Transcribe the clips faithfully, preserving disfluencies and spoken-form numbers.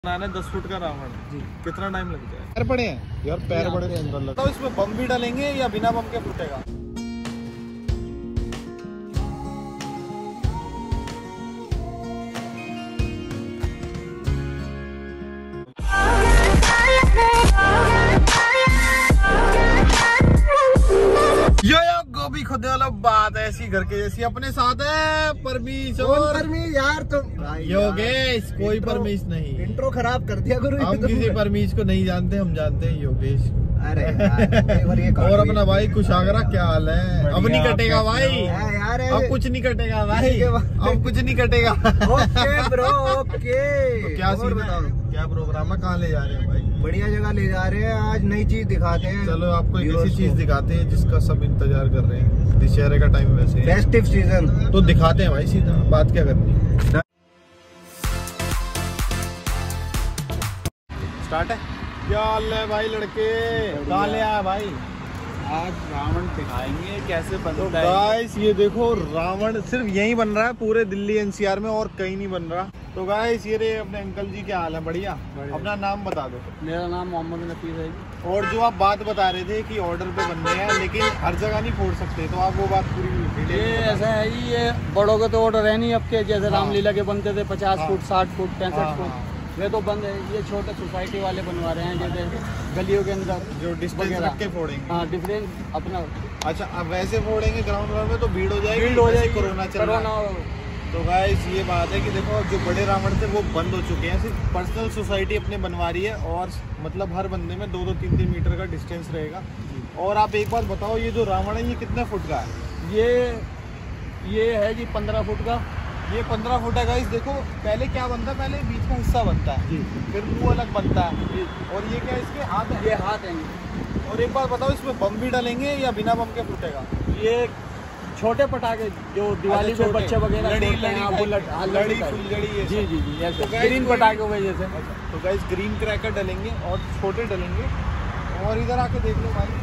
बनाना है दस फुट का रावण जी, कितना टाइम लग जाए? पैर पड़े हैं यार, पैर बड़े सुंदर लगता है। इसमें बम भी डालेंगे या बिना बम के फूटेगा? यो यो गोभी खुदे वाला बात ऐसी घर के जैसी अपने साथ है परमीश और परमीश यार तुम योगेश। कोई परमीश नहीं, इंट्रो खराब कर दिया गुरु। हम किसी परमीश को नहीं जानते, हम जानते हैं योगेश। अरे यार, और, ये और अपना भाई कुशागरा क्या हाल है? अब नहीं कटेगा भाई यार, अब कुछ नहीं कटेगा भाई, अब कुछ नहीं कटेगा। Okay bro okay. तो क्या सीन बताओ, क्या प्रोग्राम है, कहाँ ले जा रहे हैं भाई? बढ़िया जगह ले जा रहे हैं, आज नई चीज दिखाते हैं। चलो आपको एक ऐसी चीज दिखाते हैं जिसका सब इंतजार कर रहे हैं। दशहरे का टाइम वैसे फेस्टिव सीजन तो दिखाते हैं भाई, सीधा बात क्या करनी है। स्टार्ट है। क्या हाल है भाई लड़के, कहाँ ले आया भाई? आज रावण दिखाएंगे कैसे बनता तो है। गाइस ये देखो, रावण सिर्फ यहीं बन रहा है पूरे दिल्ली एनसीआर में, और कहीं नहीं बन रहा। तो गाइस ये रे अपने अंकल जी, क्या हाल है? बढ़िया, बढ़िया। अपना नाम बता दो। मेरा नाम मोहम्मद नफीस है जी। और जो आप बात बता रहे थे कि ऑर्डर पे बनने हैं लेकिन हर जगह नहीं फोड़ सकते, तो आप वो बात पूरी ये ऐसा है जी, ये बड़ों के तो ऑर्डर है नहीं अब के, जैसे हाँ। रामलीला के बनते थे पचास हाँ। फुट साठ फुट पैंसठ हाँ, फुट हाँ। वे तो बंद है। ये छोटे सोसाइटी वाले बनवा रहे हैं, जैसे गलियों के अंदर जो डिस्टेंस रख के फोड़ेंगे। हाँ डिफरेंस अपना। अच्छा, अब वैसे फोड़ेंगे ग्राउंड फ्लोर में तो भीड़ हो जाएगी, भीड़ हो जाएगी, कोरोना चल रहा है। कोरोना। तो गाइस ये बात है कि देखो, जो बड़े रावण थे वो बंद हो चुके हैं, सिर्फ पर्सनल सोसाइटी अपने बनवा रही है, और मतलब हर बंदे में दो दो तीन तीन मीटर का डिस्टेंस रहेगा। और आप एक बात बताओ, ये जो रावण है ये कितने फुट का है? ये ये है जी पंद्रह फुट का। ये पंद्रह फुट है गाइस। देखो पहले क्या बनता है, पहले बीच का हिस्सा बनता है, फिर मुंह अलग बनता है, और ये क्या इसके हाथ है? ये हाथ है। और एक बात बताओ, इसमें बम भी डालेंगे या बिना बम के फूटेगा? ये छोटे पटाखे जो दिवाली पे बच्चे वगैरह लड़ी फोड़ते हैं, हाँ, बुलेट, हाँ, लड़ी टाइप। फुलझड़ी ये जी सब। जी जी ऐसे तो guys ग्रीन कोई- पटाखे हुए जैसे। तो गाइस ग्रीन क्रैकर डलेंगे और छोटे डलेंगे। और इधर आके देख लो भाई,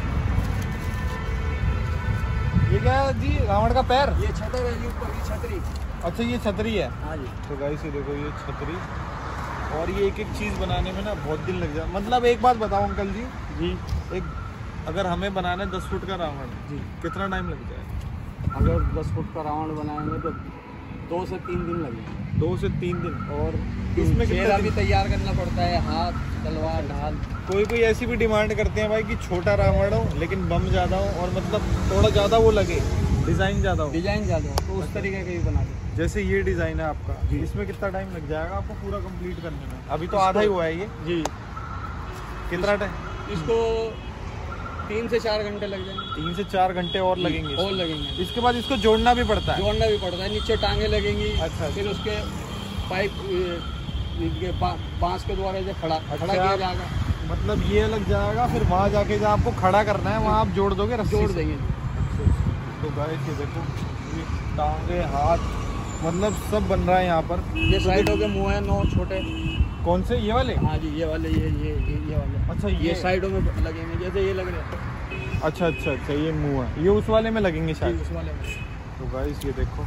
ये क्या है जी? रावण का पैर। ये छतर है, ये ऊपर की छतरी। अच्छा ये छतरी है। हाँ जी। तो गाइस ये देखो, ये छतरी, और ये एक एक चीज बनाने में ना बहुत दिन लग जाए। मतलब एक बात बताओ अंकल जी जी एक अगर हमें बनाना है दस फुट का रावण जी कितना टाइम लग जाए? अगर दस फुट का रावण बनाएंगे तो दो से तीन दिन लगेंगे। दो से तीन दिन। और इसमें इसमें कितना चेहरा भी दिन? तैयार करना पड़ता है, हाथ तलवार ढाल। कोई कोई ऐसी भी डिमांड करते हैं भाई कि छोटा रावण हो लेकिन बम ज्यादा हो, और मतलब थोड़ा ज्यादा वो लगे, डिजाइन ज्यादा हो। डिजाइन ज़्यादा हो तो उस तरीके का ही बना दे। जैसे ये डिजाइन है आपका, जी। इसमें कितना टाइम लग जाएगा आपको पूरा कंप्लीट करने में? अभी तो आधा ही हुआ है ये। जी कितना टाइम? इसको तीन से चार घंटे लग जाएंगे। तीन से चार घंटे और लगेंगे। और लगेंगे। इसके बाद इसको जोड़ना भी पड़ता है। जोड़ना भी पड़ता है, नीचे टांगे लगेंगी। अच्छा। फिर उसके पाइप ये बा, बांस के द्वारा जो खड़ा खड़ा अच्छा। किया जाएगा। मतलब ये लग जाएगा, फिर वहाँ जाके जहाँ आपको खड़ा करना है वहाँ आप जोड़ दोगे रस्सी जोड़ से? देंगे। तो गाइस ये देखो, ये टांगे हाथ मतलब सब बन रहा है यहाँ पर। ये साइडों के मुंह है नौ छोटे। कौन से? ये वाले? हाँ जी ये वाले, ये ये ये, ये वाले। अच्छा ये ये साइडों में लगेंगे, जैसे ये लग रहे हैं। अच्छा अच्छा अच्छा ये मुंह है, ये उस वाले में लगेंगे जी, शायद। उस वाले में। तो गाइस ये देखो,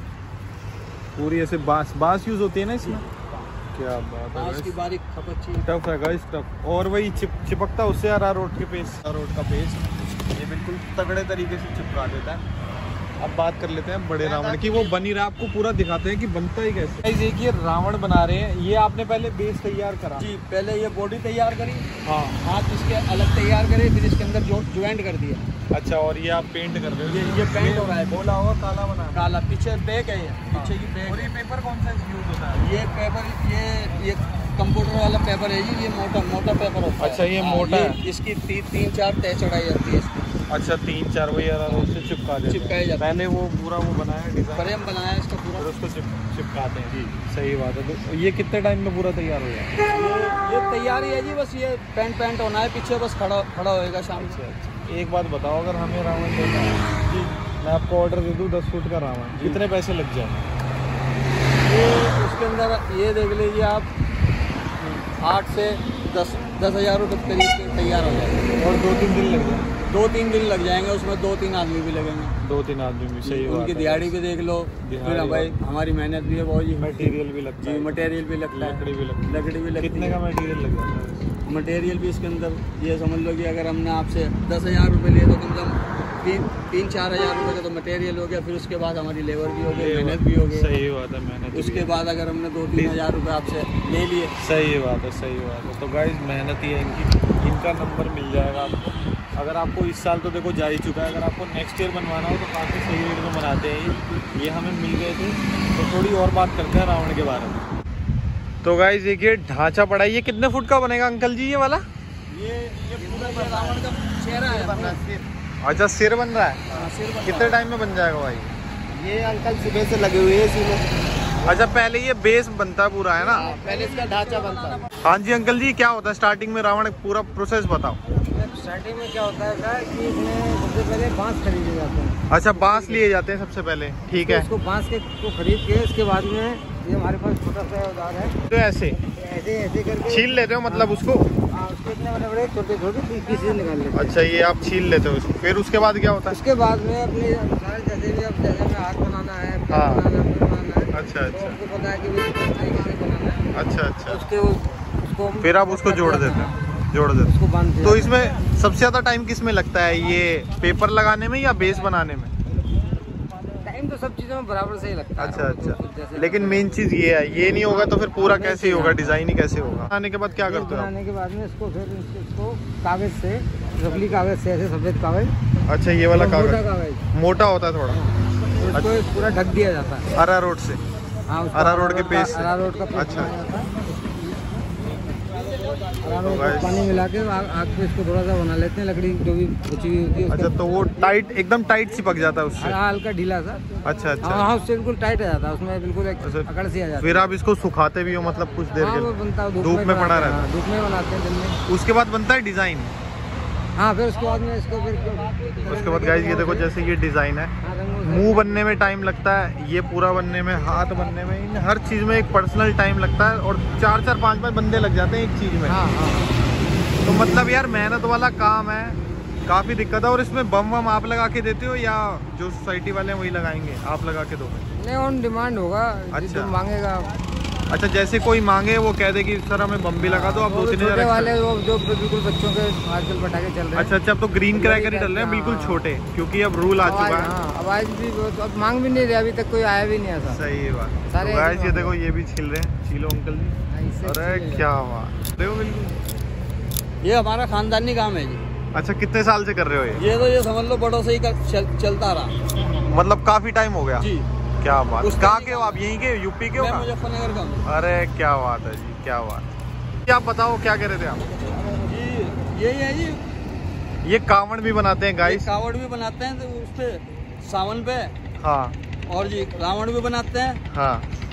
पूरी ऐसे बांस बांस यूज होती है ना इसमें। क्या बात है बांस की गाइस, बारीक खपत चाहिए। टफ है गाइस टफ। और वही चिप चिपकता उससे अरारोट के पेस्ट, अरारोट का पेस्ट ये बिल्कुल तगड़े तरीके से चिपका देता है। अब बात कर लेते हैं बड़े रावण की। वो बनी रहा, आपको पूरा दिखाते हैं कि बनता ही कैसे। गाइस एक ये रावण बना रहे हैं, ये आपने पहले बेस तैयार करा? जी पहले ये बॉडी तैयार करी, हाँ। हाथ इसके अलग तैयार करे, फिर इसके अंदर जो ज्वाइंट कर दिया। अच्छा, और ये आप पेंट कर रहे हो? ये ये पेंट हो रहा है। बोला होगा काला बना, काला पीछे बैग है, ये पीछे की बैग। और ये पेपर कौन सा यूज होता है? ये पेपर ये ये कंप्यूटर वाला पेपर है जी, ये मोटा मोटा पेपर होता है। अच्छा, ये हाँ, मोटा ये है। इसकी ती, तीन चार तय चढ़ाई जाती है इसकी। अच्छा तीन चार वही अरारोट से चिपका देते हैं। चिपकाए जाते हैं। पहले वो पूरा वो बनाया डिजाइन, फ्रेम बनाया इसका पूरा, फिर उसको चिप चिपकाते हैं। जी सही बात है। तो ये कितने टाइम में पूरा तैयार हो जाए? ये ये तैयारी है जी, बस ये पेंट पेंट होना है पीछे, बस खड़ा खड़ा होएगा शाम से। एक बात बताओ, अगर हमें रावण देना है जी, मैं आपको ऑर्डर दे दूँ दस फुट का रावण, कितने पैसे लग जाए? ये उसके अंदर ये देख लीजिए आप, आठ से दस दस हज़ार रुपये करीब से तैयार हो जाएगा। और दो तीन दिन लग जाए? दो तीन दिन लग जाएंगे, उसमें दो तीन आदमी भी लगेंगे। दो तीन आदमी भी सही बात उनकी है। दिहाड़ी भी देख लो, फिर भाई हमारी मेहनत भी है बहुत जी। मटेरियल भी लगता जी है, मटेरियल भी लगता है, लकड़ी भी लगती है। लकड़ी भी लगती कितने है। का मटेरियल लग जाता है? मटेरियल भी इसके अंदर ये समझ लो कि अगर हमने आपसे दस हज़ार रुपये लिए तो कम से कम तीन तीन चार हज़ार रुपये का तो मटेरियल हो गया, फिर उसके बाद हमारी लेबर भी हो गई, मेहनत भी हो गई। सही बात है, मेहनत भी उसके है। बाद अगर हमने दो तीन हज़ार रुपये आपसे ले लिए। सही बात है, सही बात है। तो गाइस मेहनत ही है इनकी, इनका नंबर मिल जाएगा आपको। अगर आपको इस साल तो देखो जा ही चुका है, अगर आपको नेक्स्ट ईयर बनवाना हो तो काफ़ी सही रेट में बनाते हैं ये ये हमें मिल गए थे। तो थोड़ी और बात करते हैं रावण के बारे में। तो गाइस देखिए ढांचा पड़ा है, ये कितने फुट का बनेगा अंकल जी ये वाला? ये ये पूरा रावण का चेहरा है पूरा। अच्छा सिर बन रहा है, हाँ, सिर बन कितने टाइम में बन जाएगा भाई? ये अंकल सुबह से लगे हुए हैं इसी में। अच्छा पहले ये बेस बनता है पूरा है ना? पहले इसका ढांचा बनता है। हाँ जी अंकल जी, क्या होता है स्टार्टिंग में रावण पूरा प्रोसेस बताओ। स्टार्टिंग में क्या होता है सर कि इसमें सबसे पहले बांस खरीदे जाते हैं। अच्छा बांस लिए जाते हैं सबसे पहले, ठीक है। इसको बांस के को खरीद के इसके बाद में ये हमारे पास छोटा सा औजार है, तो ऐसे ऐसे ऐसे करके छील लेते हो मतलब उसको? हाँ, उसके इतने बड़े बड़े छोटे छोटे पीसेस निकाल लेते हैं। अच्छा ये आप छील लेते हो उसको, फिर उसके बाद क्या होता है? उसके बाद में अपने अनुसार जैसे भी अब जैसे में हाथ बनाना है, पैर हाँ। बनाना है, पैर बनाना है, अच्छा तो अच्छा आपको पता है कि वो किस तरीके से बनाना है। अच्छा अच्छा। उसके उसको फिर आप उसको जोड़ देते हैं, जोड़ देते उसको बांध हैं। दिया तो जाता इसमें सबसे ज्यादा टाइम किस में लगता है, ये पेपर लगाने में या बेस बनाने में? है। टाइम तो सब चीजों में बराबर से ही लगता है। अच्छा वो तो अच्छा, जैसे लेकिन मेन चीज ये है, ये नहीं होगा तो फिर पूरा कैसे ही होगा, डिजाइन ही कैसे होगा? बनाने के बाद क्या ये करते हो आप? बनाने के बाद में इसको फिर इसको कागज से, रफली कागज से, ऐसे सफेद कागज, अच्छा ये वाला मोटा कागज कागज, मोटा होता है थोड़ा, तो इसको पूरा ढक दिया जाता है। अरारोट से? हाँ, उसको अरारोट के पेस्ट से? अरारोट का पेस्ट अच्छा। बनाया जाता है। अरारोट तो को guys- पानी मिला के आग आग पे इसको थोड़ा सा बना लेते हैं, लकड़ी जो भी बची हुई होती है उसका- अच्छा तो वो टाइट एकदम टाइट चिपक जाता है उससे? हाँ, हल्का ढीला सा। अच्छा हाँ अच्छा। हाँ, उससे बिल्कुल टाइट आ जाता है, उसमें बिल्कुल एक अच्छा, अकड़ सी आ जाती फिर आप इसको सुखाते भी हो मतलब कुछ देर है। हाँ, वो के बनता है धूप में बनाते पड़ा हैं, रहता हाँ, धूप में बनाते हैं दिन में। है? उसके बाद बनता है डिजाइन। हाँ, फिर उसके बाद में इसको फिर उसके बाद गाइस ये देखो जैसे ये डिजाइन है, हाँ, रंगों से- मुंह बनने में टाइम लगता है, ये पूरा बनने में, हाथ बनने में, इन हर चीज में एक पर्सनल टाइम लगता है और चार चार पांच पांच बंदे लग जाते हैं एक चीज में। हाँ हाँ, तो मतलब यार मेहनत वाला काम है, काफी दिक्कत है। और इसमें बम वम आप लगा के देते हो या जो सोसाइटी वाले हैं वही लगाएंगे, आप लगा के दोगे? नहीं ऑन डिमांड होगा, अच्छा। जो मांगेगा। अच्छा जैसे कोई मांगे वो कह दे कि सर हमें बम भी लगा दो, आप वो दो तीन छोटे हजार वाले extra- वो जो बिल्कुल बच्चों के आजकल पटाखे चल रहे हैं। अच्छा अच्छा, अब तो ग्रीन क्रैकर ही डल रहे हैं बिल्कुल हाँ। छोटे, क्योंकि अब रूल आ आवाज- चुका है। हाँ, आवाज भी बहुत- अब मांग भी नहीं रहे, अभी तक कोई आया भी नहीं ऐसा। सही बात। सारे तो गाइस ऐसे ये मांग देखो ये भी छील रहे हैं, छीलो अंकल जी। हाँ, इससे अरे अच्छी है। क्या बात, देखो बिल्कुल। ये हमारा खानदानी काम है जी। अच्छा कितने साल से कर रहे हो ये? ये तो ये समझ लो बड़ों से ही कर, चल, चलता रहा मतलब काफी टाइम हो गया? जी। क्या बात, उस कहाँ टाइम के हो आप, यहीं के यूपी के हो? मैं कहाँ? मुजफ्फरनगर का हूँ अरे क्या बात है जी, क्या बात। क्या बताओ क्या कह रहे थे आप? जी। यही है जी, ये कावड़ भी बनाते हैं ये गाइस? कावड़ भी बनाते हैं तो उस पे सावन पे, हाँ और जी रावण भी बनाते हैं। हाँ,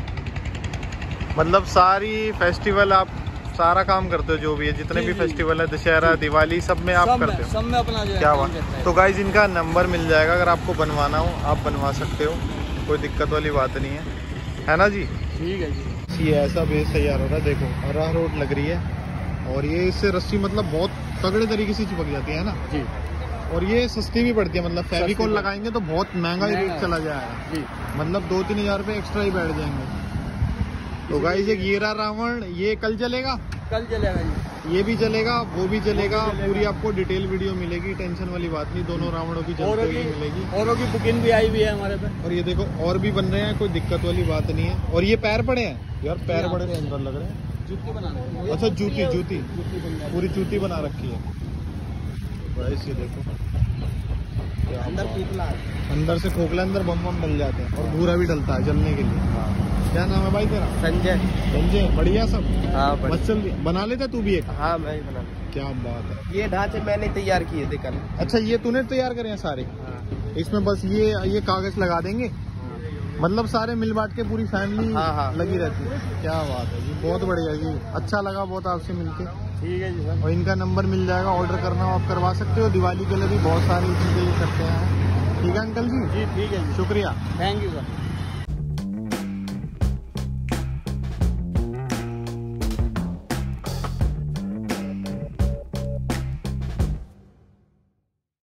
मतलब सारी फेस्टिवल आप सारा काम करते हो, जो भी है जितने जी, भी जी। फेस्टिवल है, दशहरा दिवाली, सब में आप सब करते में हो? सब में अपना जो है क्या काम बात। रहता है। तो गाइज इनका नंबर मिल जाएगा, अगर आपको बनवाना हो आप बनवा सकते हो, कोई दिक्कत वाली बात नहीं है, है ना जी? ठीक है जी। ये ऐसा बेस तैयार हो रहा है, देखो अरारोट लग रही है और ये इससे रस्सी मतलब बहुत तगड़े तरीके से चिपक जाती है ना जी और ये सस्ती भी पड़ती है, मतलब फेविकॉल पड़ती है। लगाएंगे तो बहुत महंगा ही रेट महंगा। चला जाएगा, जी। मतलब दो तीन हजार रुपये एक्स्ट्रा ही बैठ जाएंगे। तो गाइस एक ये रहा रावण, ये कल चलेगा, कल चलेगा जी। ये भी चलेगा, वो भी चलेगा, पूरी आपको डिटेल वीडियो मिलेगी, टेंशन वाली बात नहीं, दोनों रावणों की औरों जलती हुई की मिलेगी। औरों की बुकिंग भी आई हुई है हमारे पे। और ये देखो और भी बन रहे हैं, कोई दिक्कत वाली बात नहीं है। और ये पैर पड़े हैं यार, पैर बड़े सुंदर लग रहे हैं। जूती बनाना है। अच्छा जूती जूती जूती बन जाएगी। पूरी जूती बना रखी है गाइस, ये देखो क्या अंदर बात है। खोखला है। अंदर से खोखला, अंदर बम बम डल जाते हैं और भूरा भी डलता है जलने के लिए। क्या नाम है भाई तेरा? संजय। संजय, बढ़िया सब? हाँ बढ़िया। बस चल रही- बना लेता तू भी एक? हाँ मैं ही बना। क्या बात है। ये ढांचे मैंने तैयार किए थे कल। अच्छा ये तूने तैयार करे हैं सारे? हाँ। इसमें बस ये ये कागज लगा देंगे, मतलब सारे मिल बांट के पूरी फैमिली हाँ, हाँ। लगी रहती है। क्या बात है जी, बहुत बढ़िया जी, अच्छा लगा बहुत आपसे मिलके। ठीक है जी सर। और इनका नंबर मिल जाएगा, ऑर्डर करना हो आप करवा सकते हो, दिवाली के लिए भी बहुत सारी चीज़ें ये करते हैं। ठीक है अंकल जी, जी ठीक है जी। शुक्रिया। Thank you sir.